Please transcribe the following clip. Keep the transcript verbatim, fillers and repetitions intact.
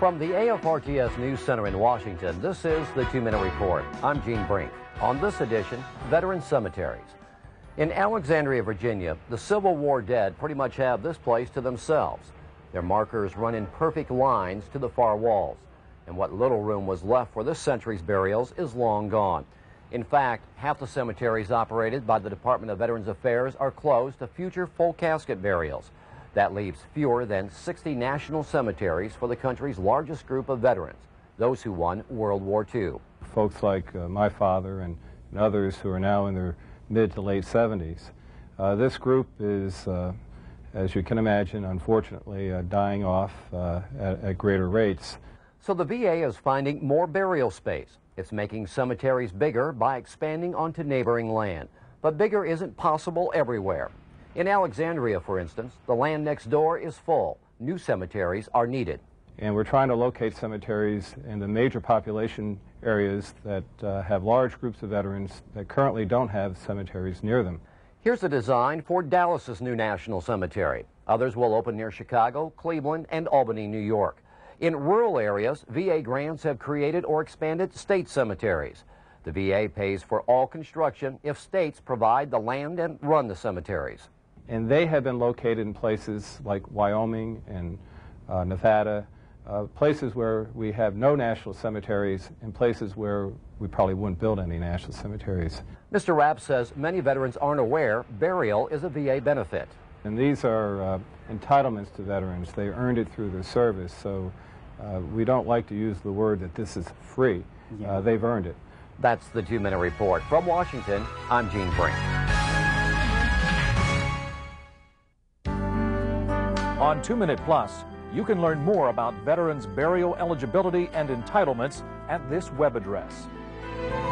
From the A F R T S News Center in Washington, this is the Two-Minute Report. I'm Gene Brink. On this edition, veteran cemeteries. In Alexandria, Virginia, the Civil War dead pretty much have this place to themselves. Their markers run in perfect lines to the far walls, and what little room was left for this century's burials is long gone. In fact, half the cemeteries operated by the Department of Veterans Affairs are closed to future full casket burials. That leaves fewer than sixty national cemeteries for the country's largest group of veterans, those who won World War Two. Folks like uh, my father and, and others who are now in their mid to late seventies, uh, this group is, uh, as you can imagine, unfortunately uh, dying off uh, at, at greater rates. So the V A is finding more burial space. It's making cemeteries bigger by expanding onto neighboring land. But bigger isn't possible everywhere. In Alexandria, for instance, the land next door is full. New cemeteries are needed. And we're trying to locate cemeteries in the major population areas that uh, have large groups of veterans that currently don't have cemeteries near them. Here's a design for Dallas's new national cemetery. Others will open near Chicago, Cleveland, and Albany, New York. In rural areas, V A grants have created or expanded state cemeteries. The V A pays for all construction if states provide the land and run the cemeteries. And they have been located in places like Wyoming and uh, Nevada, uh, places where we have no national cemeteries and places where we probably wouldn't build any national cemeteries. Mister Rapp says many veterans aren't aware burial is a V A benefit. And these are uh, entitlements to veterans. They earned it through their service, so uh, we don't like to use the word that this is free. Yeah. Uh, they've earned it. That's the Two-Minute Report. From Washington, I'm Gene Brink. On Two Minute Plus, you can learn more about veterans' burial eligibility and entitlements at this web address.